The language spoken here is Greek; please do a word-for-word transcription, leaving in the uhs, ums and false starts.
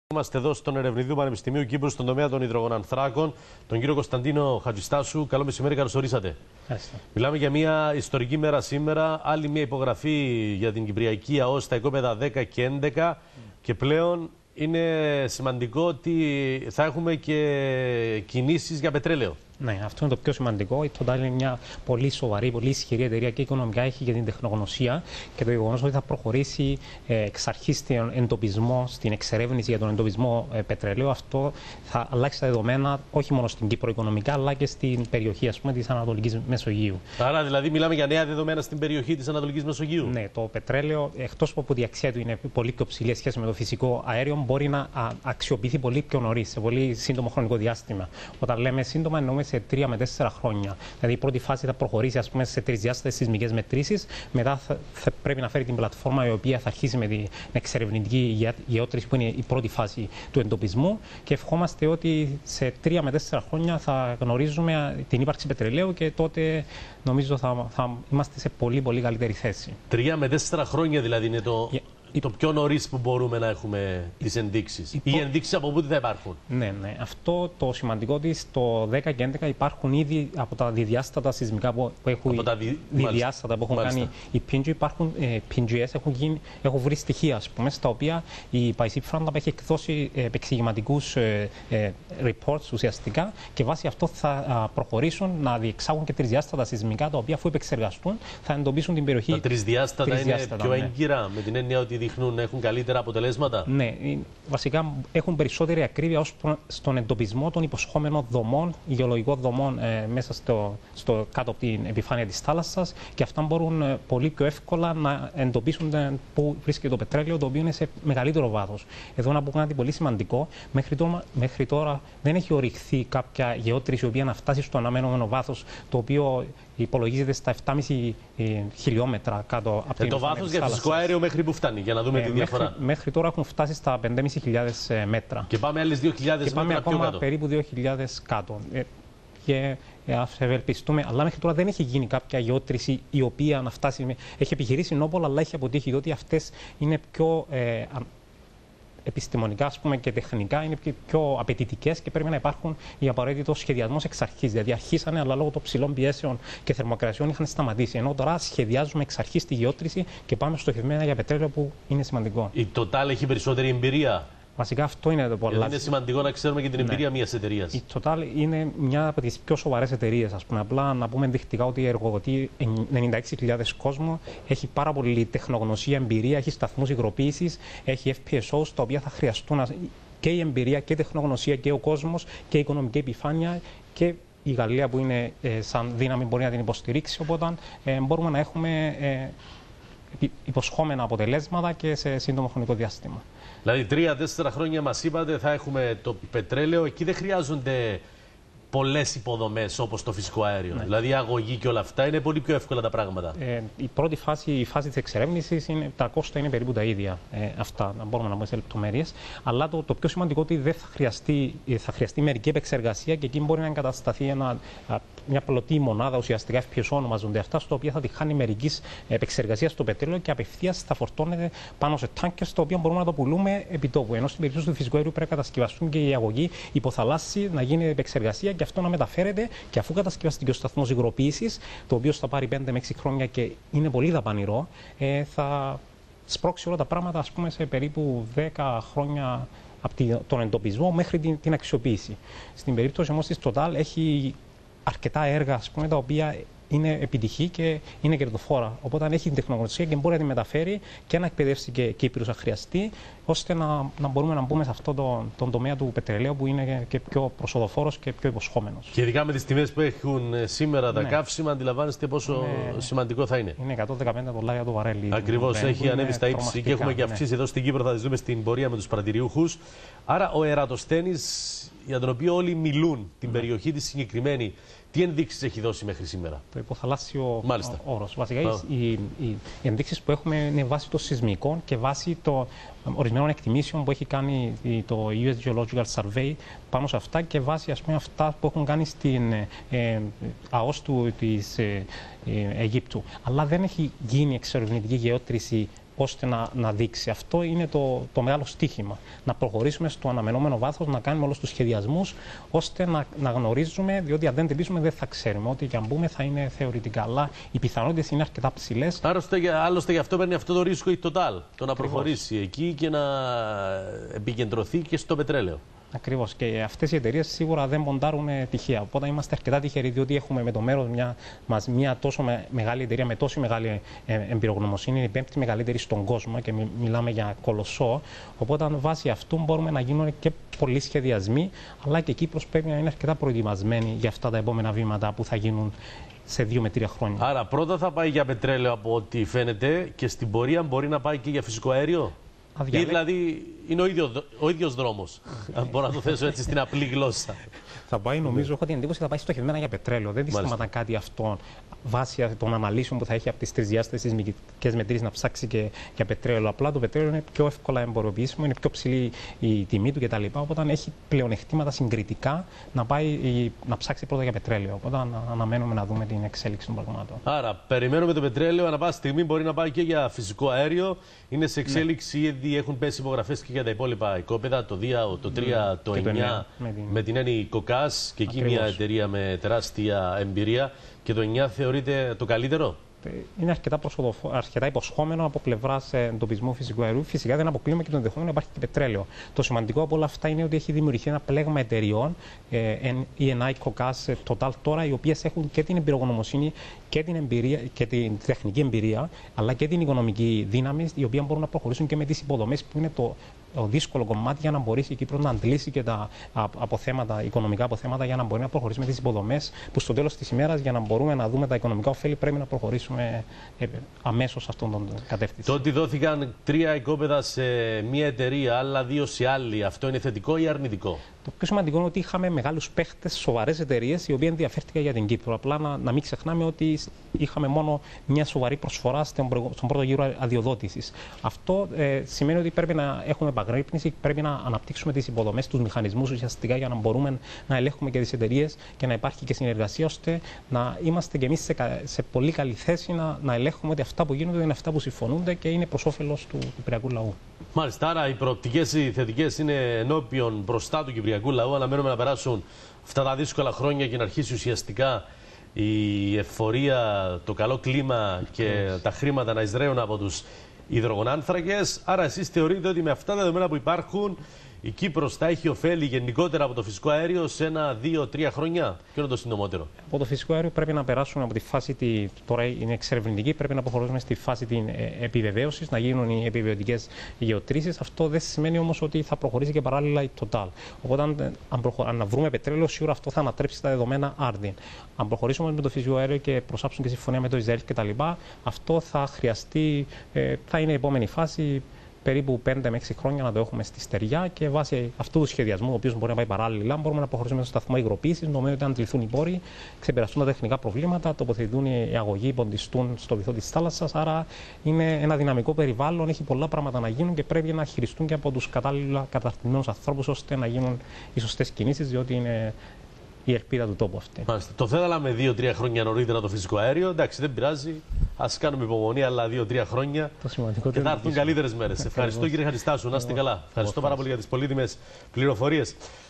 Είμαστε εδώ στον ερευνητή του Πανεπιστημίου Κύπρου στον τομέα των υδρογονανθράκων, τον κύριο Κωνσταντίνο Χατζηστάσου. Καλό μεσημέρι, καλώς ορίσατε. Μιλάμε για μια ιστορική μέρα σήμερα. Άλλη μια υπογραφή για την Κυπριακή ΑΟΣ στα οικόπεδα δέκα και έντεκα. Mm. Και πλέον είναι σημαντικό ότι θα έχουμε και κινήσεις για πετρέλαιο. Ναι, αυτό είναι το πιο σημαντικό. Η Total είναι μια πολύ σοβαρή, πολύ ισχυρή εταιρεία και οικονομικά έχει για την τεχνογνωσία και το γεγονός ότι θα προχωρήσει ε, εξ αρχής στον εντοπισμό, στην εξερεύνηση για τον εντοπισμό ε, πετρελαίου, αυτό θα αλλάξει τα δεδομένα όχι μόνο στην Κύπρο οικονομικά, αλλά και στην περιοχή ας πούμε, της Ανατολικής Μεσογείου. Άρα, δηλαδή, μιλάμε για νέα δεδομένα στην περιοχή της Ανατολικής Μεσογείου. Ναι, το πετρέλαιο, εκτός από ότι η αξία του είναι πολύ πιο ψηλή σχέση με το φυσικό αέριο, μπορεί να αξιοποιηθεί πολύ πιο νωρίς, σε πολύ σύντομο χρονικό διάστημα. Όταν λέμε σύντομα, εννοούμε σε τρία με τέσσερα χρόνια. Δηλαδή, η πρώτη φάση θα προχωρήσει ας πούμε, σε τρισδιάστατες σεισμικές μετρήσεις. Μετά θα, θα πρέπει να φέρει την πλατφόρμα η οποία θα αρχίσει με την εξερευνητική γεώτρηση, που είναι η πρώτη φάση του εντοπισμού. Και ευχόμαστε ότι σε τρία με τέσσερα χρόνια θα γνωρίζουμε την ύπαρξη πετρελαίου και τότε νομίζω θα, θα είμαστε σε πολύ, πολύ καλύτερη θέση. Τρία με τέσσερα χρόνια δηλαδή είναι το. Yeah. Το πιο νωρίς που μπορούμε να έχουμε τις ενδείξεις. Οι υπό... ενδείξεις από πού θα υπάρχουν. Ναι, ναι. Αυτό το σημαντικό ότι στο δέκα και έντεκα υπάρχουν ήδη από τα διδιάστατα σεισμικά που έχουν, δι... διδιάστατα που έχουν κάνει οι πι εν τζι, υπάρχουν ε, πι εν τζι ες, έχουν, γίνει, έχουν βρει στοιχεία, ας πούμε, στα οποία η Pacific Frontline έχει εκδώσει ε, επεξηγηματικούς ε, ε, reports ουσιαστικά και βάσει αυτό θα α, προχωρήσουν να διεξάγουν και τρισδιάστατα σεισμικά, τα οποία αφού επεξεργαστούν θα εντοπίσουν την περιοχή. Τα τρισδιάστατα, τρισδιάστατα είναι πιο ναι. έγκυρα, με την έννοια ότι δείχνουν, έχουν καλύτερα αποτελέσματα. Ναι, βασικά έχουν περισσότερη ακρίβεια ως στον εντοπισμό των υποσχόμενων δομών, γεωλογικών δομών ε, μέσα στο, στο, κάτω από την επιφάνεια της θάλασσας και αυτά μπορούν ε, πολύ πιο εύκολα να εντοπίσουν ε, πού βρίσκεται το πετρέλαιο, το οποίο είναι σε μεγαλύτερο βάθος. Εδώ να πω κάτι πολύ σημαντικό, μέχρι τώρα, μέχρι τώρα δεν έχει ορυχθεί κάποια γεώτρηση η οποία να φτάσει στο αναμενόμενο βάθος, το οποίο υπολογίζεται στα επτά κόμμα πέντε χιλιόμετρα κάτω από την ε, το βάθος για φυσικό αέριο μέχρι που φτάνει, για να δούμε ε, τη διαφορά. Μέχρι, μέχρι τώρα έχουν φτάσει στα πέντε χιλιάδες πεντακόσια μέτρα. Και πάμε άλλες δύο χιλιάδες μέτρα πιο ακόμα κάτω. Περίπου δύο χιλιάδες κάτω. Ε, και ε, ας ευελπιστούμε, αλλά μέχρι τώρα δεν έχει γίνει κάποια γεώτρηση η οποία να φτάσει. Με, έχει επιχειρήσει Νόπολ, αλλά έχει αποτύχει, διότι αυτές είναι πιο. Ε, επιστημονικά ας πούμε, και τεχνικά είναι πιο απαιτητικές και πρέπει να υπάρχουν οι απαραίτητο σχεδιασμός εξ αρχής. Δηλαδή, αρχίσανε, αλλά λόγω των ψηλών πιέσεων και θερμοκρασιών είχαν σταματήσει. Ενώ τώρα σχεδιάζουμε εξ αρχής τη γεώτρηση και πάμε στοχευμένα για πετρέλαιο που είναι σημαντικό. Η Total έχει περισσότερη εμπειρία. Βασικά αυτό είναι το πολλά. Είναι σημαντικό να ξέρουμε και την εμπειρία ναι. μιας εταιρείας. Η Total είναι μια από τις πιο σοβαρές εταιρείες. Ας πούμε. Απλά να πούμε ενδεικτικά ότι εργοδοτεί ενενήντα έξι χιλιάδες κόσμο, έχει πάρα πολύ τεχνογνωσία, εμπειρία, έχει σταθμούς υγροποίησης, έχει εφ πι ες ο, τα οποία θα χρειαστούν και η εμπειρία και η τεχνογνωσία και ο κόσμος και η οικονομική επιφάνεια και η Γαλλία που είναι ε, σαν δύναμη μπορεί να την υποστηρίξει. Οπότε ε, μπορούμε να έχουμε ε, υποσχόμενα αποτελέσματα και σε σύντομο χρονικό διάστημα. Δηλαδή, τρία-τέσσερα χρόνια μας είπατε θα έχουμε το πετρέλαιο. Εκεί δεν χρειάζονται πολλές υποδομές όπως το φυσικό αέριο. Ναι. Δηλαδή, η αγωγή και όλα αυτά είναι πολύ πιο εύκολα τα πράγματα. Ε, η πρώτη φάση, η φάση της εξερεύνησης, είναι, τα κόστα είναι περίπου τα ίδια. Ε, αυτά, να μπορούμε να πούμε σε λεπτομέρειες. Αλλά το, το πιο σημαντικό είναι ότι δεν θα χρειαστεί, θα χρειαστεί μερική επεξεργασία και εκεί μπορεί να εγκατασταθεί ένα, μια πλωτή μονάδα, ουσιαστικά εφ πι ες ο ονομάζονται αυτά, στο οποίο θα τη χάνει μερικής επεξεργασίας στο πετρέλαιο και απευθείας θα φορτώνεται πάνω σε τάνκερ, στο οποίο μπορούμε να το πουλούμε επί τόπου. Ενώ στην περίπτωση του φυσικού αερίου πρέπει να κατασκευαστούν και η αγωγή υποθαλάσσι, να γίνει επεξεργασία και αυτό να μεταφέρεται. Και αφού κατασκευαστεί και ο σταθμός υγροποίησης, το οποίο θα πάρει πέντε με έξι χρόνια και είναι πολύ δαπανηρό, ε, θα σπρώξει όλα τα πράγματα ας πούμε, σε περίπου δέκα χρόνια από τον εντοπισμό μέχρι την, την αξιοποίηση. Στην περίπτωση όμως της Total έχει αρκετά έργα ας πούμε, τα οποία είναι επιτυχή και είναι κερδοφόρα. Οπότε αν έχει την τεχνογνωσία και μπορεί να τη μεταφέρει και να εκπαιδεύσει και Κύπρους αν χρειαστεί, ώστε να, να μπορούμε να μπούμε σε αυτό το, τον τομέα του πετρελαίου που είναι και πιο προσοδοφόρος και πιο υποσχόμενος. Και ειδικά με τις τιμές που έχουν σήμερα τα ναι. καύσιμα, αντιλαμβάνεστε πόσο ναι. σημαντικό θα είναι. Είναι εκατόν δεκαπέντε δολάρια το βαρέλι. Ακριβώς, έχει ανέβει στα ύψη και έχουμε και αυξήσει ναι. εδώ στην Κύπρο. Θα τις δούμε στην πορεία με τους παρατηριούχους. Άρα ο Ερατοσθένης, για τον οποίο όλοι μιλούν, την ναι. περιοχή τη συγκεκριμένη, τι ενδείξεις έχει δώσει μέχρι σήμερα? Το υποθαλάσσιο όρος. Βασικά oh. οι, οι, οι ενδείξεις που έχουμε είναι βάσει των σεισμικών και βάσει των ορισμένων εκτιμήσεων που έχει κάνει το γιου ες Geological Survey πάνω σε αυτά και βάσει ας πούμε, αυτά που έχουν κάνει στην ε, ΑΟΣ του της ε, ε, Αιγύπτου. Αλλά δεν έχει γίνει εξερευνητική γεώτρηση ώστε να, να δείξει. Αυτό είναι το, το μεγάλο στίχημα. Να προχωρήσουμε στο αναμενόμενο βάθος, να κάνουμε όλους τους σχεδιασμούς, ώστε να, να γνωρίζουμε, διότι αν δεν τυπήσουμε δεν θα ξέρουμε. Ό,τι και αν μπούμε θα είναι θεωρητικά. Αλλά οι πιθανότητες είναι αρκετά ψηλές. Άλλωστε γι' αυτό παίρνει αυτό το ρίσκο η Total. Το να προχωρήσει εκεί και να επικεντρωθεί και στο πετρέλαιο. Ακριβώς. Και αυτές οι εταιρείες σίγουρα δεν ποντάρουν τυχαία. Οπότε είμαστε αρκετά τυχεροί, διότι έχουμε με το μέρος μια, μας μια τόσο με, μεγάλη εταιρεία με τόσο μεγάλη ε, εμπειρογνωμοσύνη. Είναι η πέμπτη μεγαλύτερη στον κόσμο και μι, μιλάμε για κολοσσό. Οπότε, βάσει αυτού μπορούμε να γίνουν και πολλοί σχεδιασμοί, αλλά και η Κύπρος πρέπει να είναι αρκετά προετοιμασμένη για αυτά τα επόμενα βήματα που θα γίνουν σε δύο με τρία χρόνια. Άρα, πρώτα θα πάει για πετρέλαιο από ό,τι φαίνεται και στην πορεία μπορεί να πάει και για φυσικό αέριο. Ή δηλαδή είναι ο, ίδιο, ο ίδιος δρόμος, αν μπορώ να το θέσω έτσι στην απλή γλώσσα. Θα πάει, νομίζω, έχω την εντύπωση, θα πάει στοχευμένα για πετρέλαιο. Δεν τη σταματά κάτι αυτό βάσει των αναλύσεων που θα έχει από τις τρεις διάστασεις σεισμικές μετρήσεις να ψάξει και για πετρέλαιο. Απλά το πετρέλαιο είναι πιο εύκολα εμποροποιήσιμο, είναι πιο ψηλή η τιμή του κτλ. Οπότε έχει πλεονεκτήματα συγκριτικά να, πάει, να ψάξει πρώτα για πετρέλαιο. Οπότε αναμένουμε να δούμε την εξέλιξη των πραγμάτων. Άρα, περιμένουμε το πετρέλαιο, ανά πάσα στιγμή μπορεί να πάει και για φυσικό αέριο. Είναι σε εξέλιξη, ναι. Ήδη έχουν πέσει υπογραφές και για τα υπόλοιπα οικόπεδα, το δύο, το τρία, το εννιά, με την, με την Έννη Κοκάς και εκεί μια εταιρεία με τεράστια εμπειρία. Και το εννιά θεωρείται το καλύτερο. Είναι αρκετά, αρκετά υποσχόμενο από πλευρά εντοπισμού φυσικού αερίου. Φυσικά δεν αποκλείουμε και τον ενδεχόμενο να υπάρχει και πετρέλαιο. Το σημαντικό από όλα αυτά είναι ότι έχει δημιουργηθεί ένα πλέγμα εταιριών, η Εννάι, Κοκάς, Total τώρα, οι οποίες έχουν και την εμπειρογνωμοσύνη και την, εμπειρία, και την τεχνική εμπειρία, αλλά και την οικονομική δύναμη, οι οποίοι μπορούν να προχωρήσουν και με τις υποδομές που είναι το. Το δύσκολο κομμάτι για να μπορέσει η Κύπρος να αντλήσει και τα αποθέματα, οικονομικά αποθέματα για να μπορεί να προχωρήσει με τις υποδομές που στο τέλος της ημέρας για να μπορούμε να δούμε τα οικονομικά ωφέλη πρέπει να προχωρήσουμε αμέσως σε αυτόν τον κατεύθυνση. Το ότι δόθηκαν τρία οικόπεδα σε μία εταιρεία, άλλα δύο σε άλλη, αυτό είναι θετικό ή αρνητικό? Το πιο σημαντικό είναι ότι είχαμε μεγάλους παίχτες, σοβαρές εταιρείες, οι οποίοι ενδιαφέρθηκαν για την Κύπρο. Απλά να, να μην ξεχνάμε ότι είχαμε μόνο μια σοβαρή προσφορά στον, στον πρώτο γύρο αδειοδότησης. Αυτό ε, σημαίνει ότι πρέπει να έχουμε επαγρύπνηση, πρέπει να αναπτύξουμε τις υποδομές, τους μηχανισμούς ουσιαστικά για να μπορούμε να ελέγχουμε και τις εταιρείες και να υπάρχει και συνεργασία, ώστε να είμαστε κι εμείς σε, σε πολύ καλή θέση να, να ελέγχουμε ότι αυτά που γίνονται είναι αυτά που συμφωνούνται και είναι προς όφελος του κυπριακού λαού. Μάλιστα, άρα οι προοπτικές οι θετικές είναι ενώπιον μπροστά του κυπριακού λαού. Αναμένουμε να περάσουν αυτά τα δύσκολα χρόνια και να αρχίσει ουσιαστικά η εφορία, το καλό κλίμα και yes. τα χρήματα να εισραίουν από τους υδρογονάνθρακες. Άρα εσείς θεωρείτε ότι με αυτά τα δεδομένα που υπάρχουν η Κύπρος θα έχει ωφέλη γενικότερα από το φυσικό αέριο σε ένα, δύο, τρία χρόνια? Ποιο είναι το συντομότερο? Από το φυσικό αέριο πρέπει να περάσουμε από τη φάση, τη, τώρα είναι εξερευνητική, πρέπει να προχωρήσουμε στη φάση τη επιβεβαίωση, να γίνουν οι επιβεβαιωτικές γεωτρήσεις. Αυτό δεν σημαίνει όμως ότι θα προχωρήσει και παράλληλα η Total. Οπότε, αν, αν, προχω... αν βρούμε πετρέλαιο, σίγουρα αυτό θα ανατρέψει τα δεδομένα Άρντιν. Αν προχωρήσουμε με το φυσικό αέριο και προσάψουν και συμφωνία με το Ισραήλ κτλ., αυτό θα χρειαστεί, ε, θα είναι η επόμενη φάση. Περίπου πέντε με έξι χρόνια να το έχουμε στη στεριά και βάσει αυτού του σχεδιασμού, ο οποίος μπορεί να πάει παράλληλα, μπορούμε να προχωρήσουμε στο σταθμό υγροποίησης. Νομίζω ότι αν αντιληφθούν οι πόροι, ξεπεραστούν τα τεχνικά προβλήματα, τοποθετηθούν οι αγωγοί, ποντιστούν στο βυθό της θάλασσας. Άρα είναι ένα δυναμικό περιβάλλον, έχει πολλά πράγματα να γίνουν και πρέπει να χειριστούν και από τους κατάλληλα καταρτισμένους ανθρώπους ώστε να γίνουν οι σωστές κινήσεις, διότι είναι η ελπίδα του τόπου αυτή. Μάλιστα. Το θέλαμε δύο τρία χρόνια νωρίτερα το φυσικό αέριο. Εντάξει, δεν πειράζει. Ας κάνουμε υπομονή, αλλά δύο τρία χρόνια. Το σημαντικό και θα έρθουν καλύτερες μέρες. Ευχαριστώ κύριε Χαριστάσου. Να είστε καλά. Ευχαριστώ πάρα πολύ για τις πολύτιμες πληροφορίες.